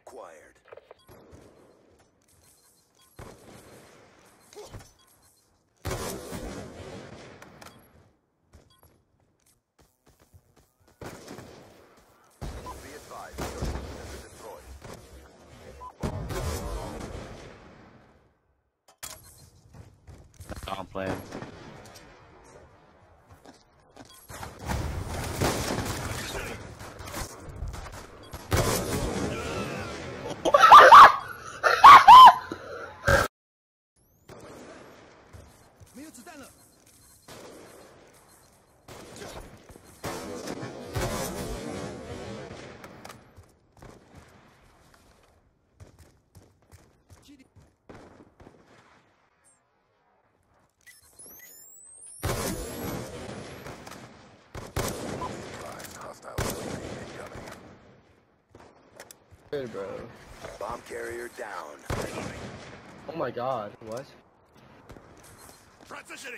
acquired. Be advised, your systems are destroyed. I'm playing. Good, bro. Bomb carrier down. Oh my god, what? Transitioning.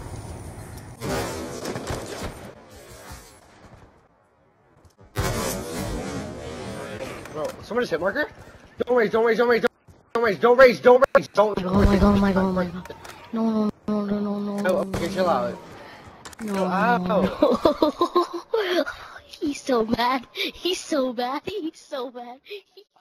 Bro, someone just hit marker? Don't raise, don't raise, don't raise, don't raise, don't raise, don't raise, don't raise. Oh my god, oh my god, oh my god. No, no, no, no, no, no. Oh, okay, chill out. No, Chill out. no. He's so mad. He's so bad. He's so bad.